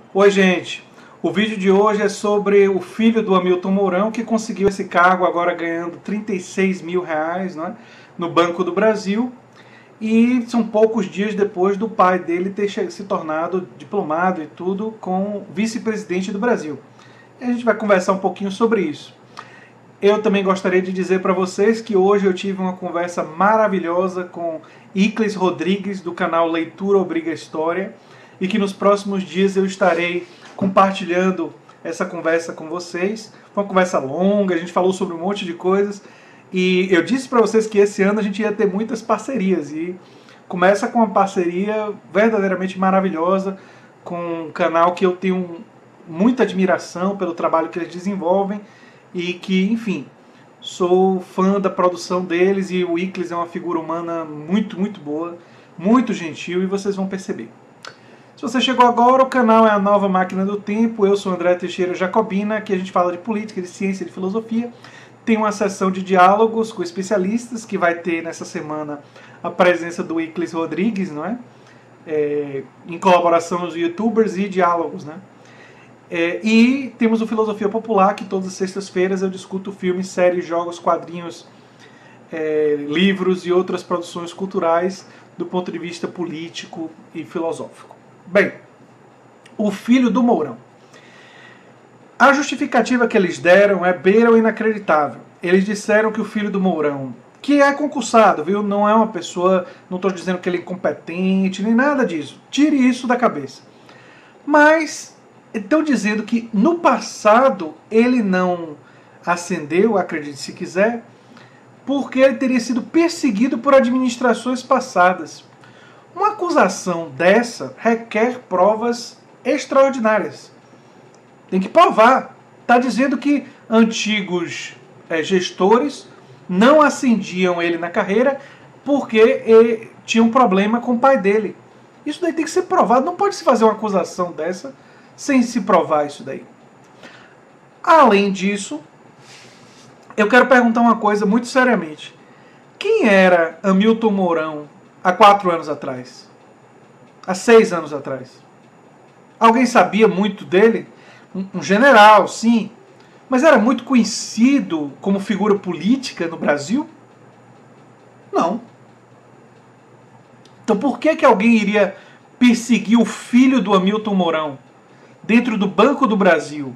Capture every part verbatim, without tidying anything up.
Oi, gente. O vídeo de hoje é sobre o filho do Hamilton Mourão, que conseguiu esse cargo agora ganhando trinta e seis mil reais, né, no Banco do Brasil. E são poucos dias depois do pai dele ter se tornado diplomado e tudo com vice-presidente do Brasil. E a gente vai conversar um pouquinho sobre isso. Eu também gostaria de dizer para vocês que hoje eu tive uma conversa maravilhosa com Iclis Rodrigues, do canal Leitura Obriga História, e que nos próximos dias eu estarei compartilhando essa conversa com vocês. Foi uma conversa longa, a gente falou sobre um monte de coisas, e eu disse para vocês que esse ano a gente ia ter muitas parcerias, e começa com uma parceria verdadeiramente maravilhosa com um canal que eu tenho muita admiração pelo trabalho que eles desenvolvem, e que, enfim, sou fã da produção deles, e o Iclis é uma figura humana muito, muito boa, muito gentil, e vocês vão perceber. Se você chegou agora, o canal é a Nova Máquina do Tempo, eu sou André Teixeira Jacobina, aqui a gente fala de política, de ciência, de filosofia. Tem uma sessão de diálogos com especialistas, que vai ter nessa semana a presença do Iclis Rodrigues, não é? É, em colaboração com os youtubers e diálogos, né? É, e temos o Filosofia Popular, que todas as sextas-feiras eu discuto filmes, séries, jogos, quadrinhos, é, livros e outras produções culturais do ponto de vista político e filosófico. Bem, o filho do Mourão. A justificativa que eles deram é beira o inacreditável. Eles disseram que o filho do Mourão, que é concursado, viu? Não é uma pessoa, não estou dizendo que ele é incompetente, nem nada disso. Tire isso da cabeça. Mas estão dizendo que no passado ele não ascendeu, acredite se quiser, porque ele teria sido perseguido por administrações passadas. Uma acusação dessa requer provas extraordinárias. Tem que provar. Está dizendo que antigos é, gestores não ascendiam ele na carreira porque ele tinha um problema com o pai dele. Isso daí tem que ser provado. Não pode se fazer uma acusação dessa sem se provar isso daí. Além disso, eu quero perguntar uma coisa muito seriamente. Quem era Hamilton Mourão há quatro anos atrás? Há seis anos atrás? Alguém sabia muito dele? Um, um general, sim. Mas era muito conhecido como figura política no Brasil? Não. Então por que que alguém iria perseguir o filho do Hamilton Mourão dentro do Banco do Brasil?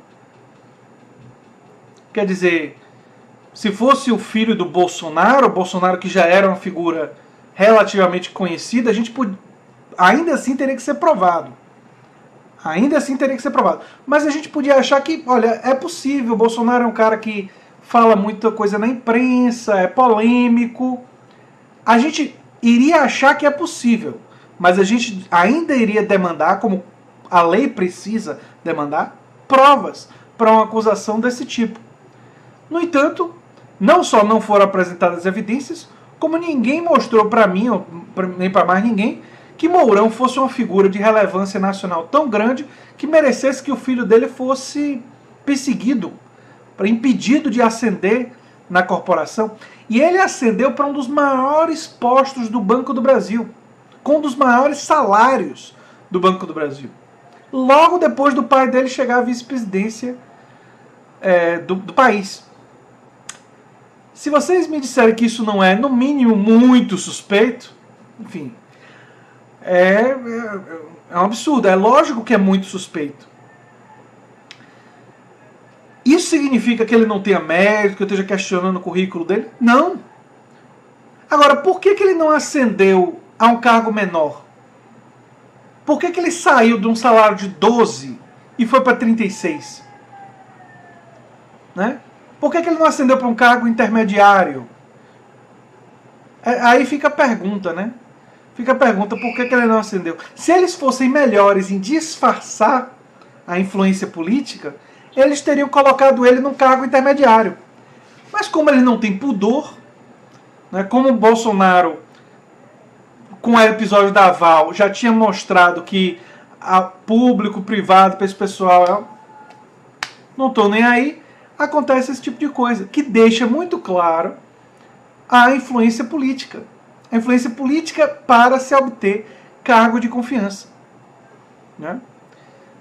Quer dizer, se fosse o filho do Bolsonaro, o Bolsonaro que já era uma figura relativamente conhecida, a gente pode, ainda assim teria que ser provado. Ainda assim teria que ser provado. Mas a gente podia achar que, olha, é possível, o Bolsonaro é um cara que fala muita coisa na imprensa, é polêmico. A gente iria achar que é possível, mas a gente ainda iria demandar, como a lei precisa demandar, provas para uma acusação desse tipo. No entanto, não só não foram apresentadas evidências, como ninguém mostrou para mim, ou nem para mais ninguém, que Mourão fosse uma figura de relevância nacional tão grande que merecesse que o filho dele fosse perseguido, impedido de ascender na corporação. E ele ascendeu para um dos maiores postos do Banco do Brasil, com um dos maiores salários do Banco do Brasil. Logo depois do pai dele chegar à vice-presidência é, do, do país. Se vocês me disserem que isso não é, no mínimo, muito suspeito, enfim, é, é, é um absurdo. É lógico que é muito suspeito. Isso significa que ele não tenha mérito, que eu esteja questionando o currículo dele? Não. Agora, por que que ele não ascendeu a um cargo menor? Por que que ele saiu de um salário de doze e foi para trinta e seis? Né? Por que que ele não ascendeu para um cargo intermediário? É, aí fica a pergunta, né? Fica a pergunta, por que que ele não ascendeu? Se eles fossem melhores em disfarçar a influência política, eles teriam colocado ele num cargo intermediário. Mas como ele não tem pudor, né, como o Bolsonaro, com o episódio da Val, já tinha mostrado que a público, privado, para esse pessoal, eu não estou nem aí, acontece esse tipo de coisa, que deixa muito claro a influência política. A influência política para se obter cargo de confiança. Né?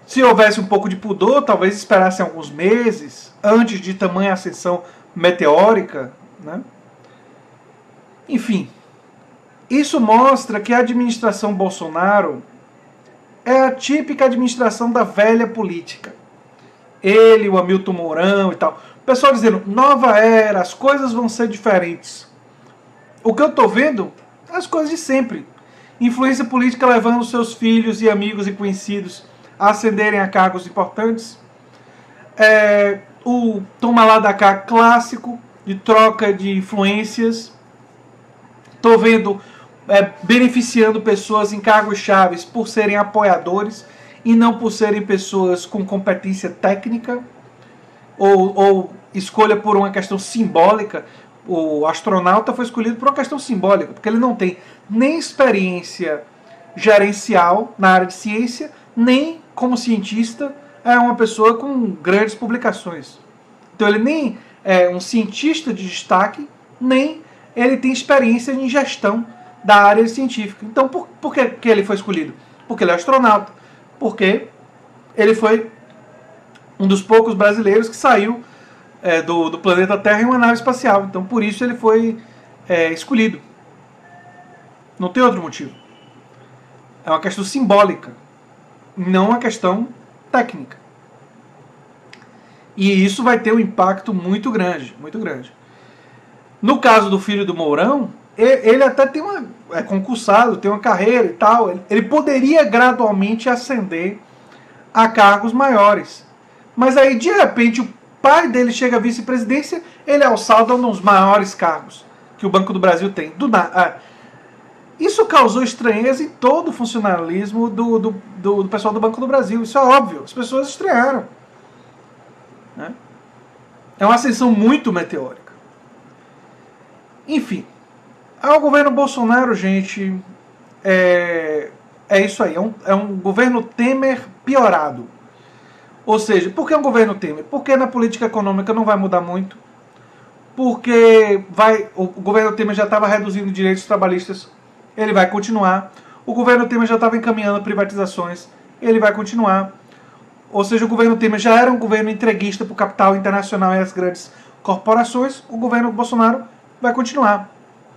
Se houvesse um pouco de pudor, talvez esperassem alguns meses antes de tamanha ascensão meteórica, né? Enfim, isso mostra que a administração Bolsonaro é a típica administração da velha política. Ele, o Hamilton Mourão e tal. O pessoal dizendo, nova era, as coisas vão ser diferentes. O que eu estou vendo, as coisas de sempre. Influência política levando seus filhos e amigos e conhecidos a ascenderem a cargos importantes. É, o toma lá da cá clássico de troca de influências. Estou vendo é, beneficiando pessoas em cargos chaves por serem apoiadores e não por serem pessoas com competência técnica ou, ou escolha por uma questão simbólica. O astronauta foi escolhido por uma questão simbólica, porque ele não tem nem experiência gerencial na área de ciência, nem como cientista é uma pessoa com grandes publicações. Então ele nem é um cientista de destaque, nem ele tem experiência em gestão da área científica. Então por, por que, que ele foi escolhido? Porque ele é astronauta. Porque ele foi um dos poucos brasileiros que saiu é, do, do planeta Terra em uma nave espacial. Então por isso ele foi é, escolhido. Não tem outro motivo. É uma questão simbólica, não uma questão técnica. E isso vai ter um impacto muito grande, muito grande. No caso do filho do Mourão, ele até tem uma, é concursado, tem uma carreira e tal. Ele poderia gradualmente ascender a cargos maiores. Mas aí, de repente, o pai dele chega à vice-presidência, ele é alçado a um dos maiores cargos que o Banco do Brasil tem. Do, ah, isso causou estranheza em todo o funcionalismo do, do, do, do pessoal do Banco do Brasil. Isso é óbvio, as pessoas estranharam. Né? É uma ascensão muito meteórica. Enfim, o governo Bolsonaro, gente, é, é isso aí. É um, é um governo Temer piorado. Ou seja, por que um governo Temer? Porque na política econômica não vai mudar muito. Porque vai, o, o governo Temer já estava reduzindo direitos trabalhistas. Ele vai continuar. O governo Temer já estava encaminhando privatizações. Ele vai continuar. Ou seja, o governo Temer já era um governo entreguista para o capital internacional e as grandes corporações. O governo Bolsonaro vai continuar.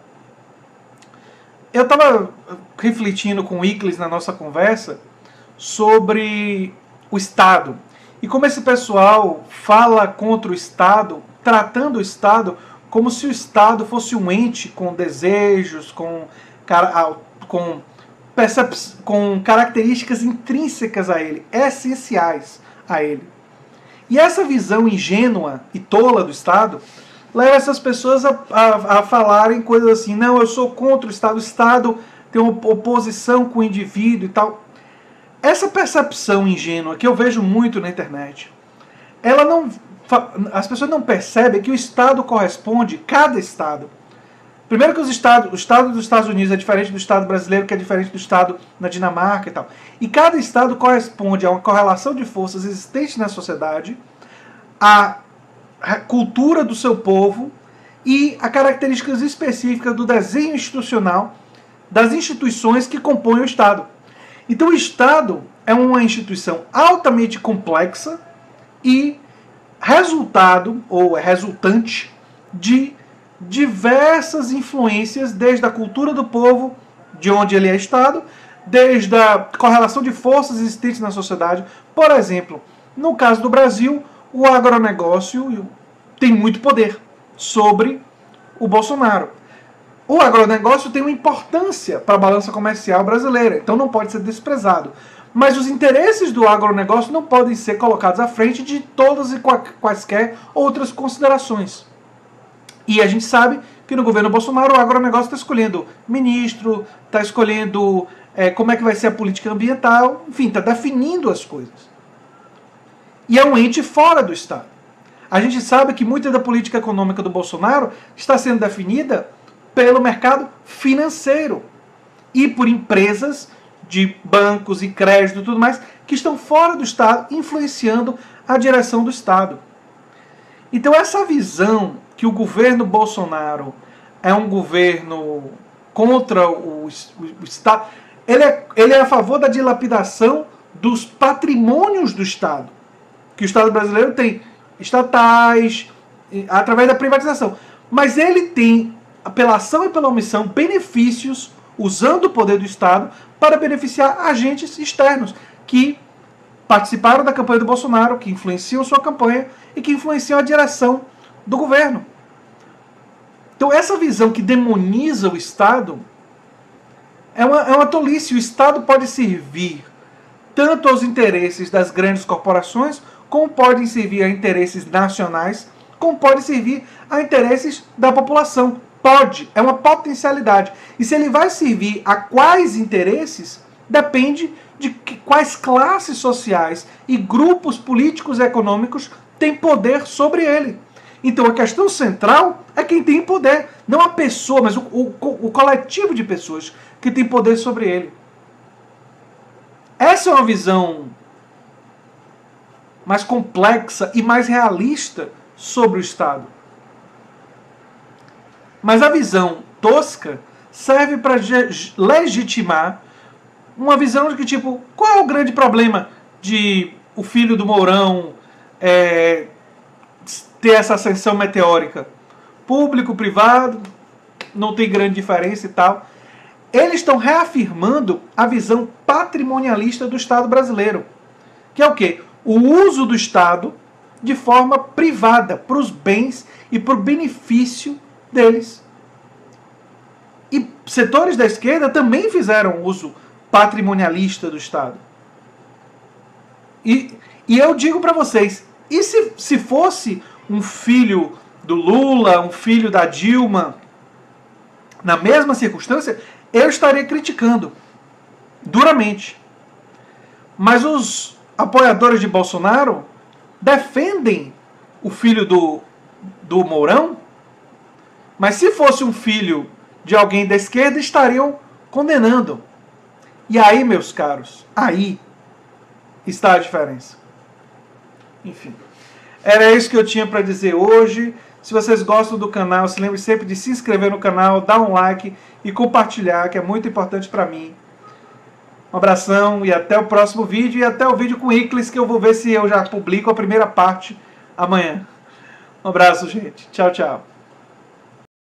Eu estava refletindo com o Iclis na nossa conversa sobre o Estado. E como esse pessoal fala contra o Estado, tratando o Estado como se o Estado fosse um ente com desejos, com, com, com características intrínsecas a ele, essenciais a ele. E essa visão ingênua e tola do Estado leva essas pessoas a, a, a falarem coisas assim, não, eu sou contra o Estado, o Estado tem uma oposição com o indivíduo e tal. Essa percepção ingênua que eu vejo muito na internet, ela não, as pessoas não percebem que o Estado corresponde, cada Estado. Primeiro que os estados, o Estado dos Estados Unidos é diferente do Estado brasileiro, que é diferente do Estado na Dinamarca e tal. E cada Estado corresponde a uma correlação de forças existente na sociedade, a cultura do seu povo e a características específicas do desenho institucional das instituições que compõem o Estado. Então o Estado é uma instituição altamente complexa e resultado, ou é resultante, de diversas influências, desde a cultura do povo, de onde ele é Estado, desde a correlação de forças existentes na sociedade. Por exemplo, no caso do Brasil, o agronegócio tem muito poder sobre o Bolsonaro. O agronegócio tem uma importância para a balança comercial brasileira, então não pode ser desprezado. Mas os interesses do agronegócio não podem ser colocados à frente de todas e quaisquer outras considerações. E a gente sabe que no governo Bolsonaro o agronegócio está escolhendo ministro, está escolhendo é, como é que vai ser a política ambiental, enfim, está definindo as coisas. E é um ente fora do Estado. A gente sabe que muita da política econômica do Bolsonaro está sendo definida pelo mercado financeiro e por empresas de bancos e crédito e tudo mais que estão fora do Estado, influenciando a direção do Estado. Então essa visão que o governo Bolsonaro é um governo contra o, o, o Estado, ele é, ele é a favor da dilapidação dos patrimônios do Estado, que o Estado brasileiro tem estatais, através da privatização. Mas ele tem, pela ação e pela omissão, benefícios, usando o poder do Estado, para beneficiar agentes externos, que participaram da campanha do Bolsonaro, que influenciam sua campanha e que influenciam a direção do governo. Então essa visão que demoniza o Estado é uma, é uma tolice. O Estado pode servir tanto aos interesses das grandes corporações, como pode servir a interesses nacionais, como pode servir a interesses da população. Pode, é uma potencialidade. E se ele vai servir a quais interesses, depende de que, quais classes sociais e grupos políticos e econômicos têm poder sobre ele. Então a questão central é quem tem poder, não a pessoa, mas o, o, o coletivo de pessoas que tem poder sobre ele. Essa é uma visão mais complexa e mais realista sobre o Estado. Mas a visão tosca serve para legitimar uma visão de que, tipo, qual é o grande problema de o filho do Mourão é, ter essa ascensão meteórica? Público, privado, não tem grande diferença e tal. Eles estão reafirmando a visão patrimonialista do Estado brasileiro. Que é o quê? O uso do Estado de forma privada, para os bens e para o benefício deles. E setores da esquerda também fizeram uso patrimonialista do Estado. E, e eu digo para vocês, e se, se fosse um filho do Lula, um filho da Dilma, na mesma circunstância, eu estaria criticando duramente. Mas os apoiadores de Bolsonaro defendem o filho do, do Mourão, mas se fosse um filho de alguém da esquerda, estariam condenando. E aí, meus caros, aí está a diferença. Enfim, era isso que eu tinha para dizer hoje. Se vocês gostam do canal, se lembre sempre de se inscrever no canal, dar um like e compartilhar, que é muito importante para mim. Um abração e até o próximo vídeo, e até o vídeo com Iclis, que eu vou ver se eu já publico a primeira parte amanhã. Um abraço, gente. Tchau, tchau.